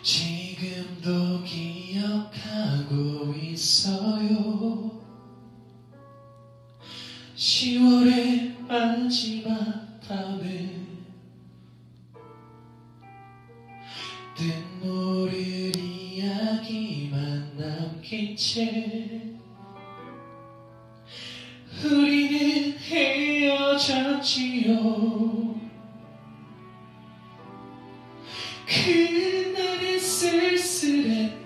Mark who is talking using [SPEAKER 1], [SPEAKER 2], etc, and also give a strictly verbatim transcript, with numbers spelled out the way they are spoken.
[SPEAKER 1] 지금도 기억하고 있어요. 시월의 마지막 밤에 뜻모를 이야기만 남긴 채 우리는 헤어졌지요. 그날의 쓸쓸한